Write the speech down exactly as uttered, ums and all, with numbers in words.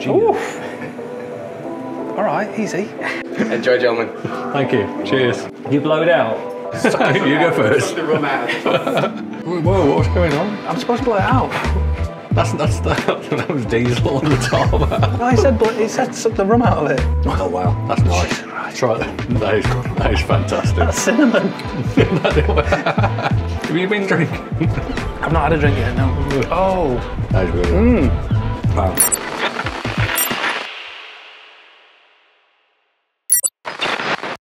Oof. All right, easy. Enjoy, gentlemen. Thank you. Cheers. You blow it out. You go first. Whoa, what's going on? I'm supposed to blow it out. That's that's the, that was diesel on the top. No, he said he said suck the rum out of it. Oh wow, that's nice. Try that. That is, that is fantastic. That's cinnamon. Have you been drinking? I've not had a drink yet. No. Oh. That is really good. Mm. Wow.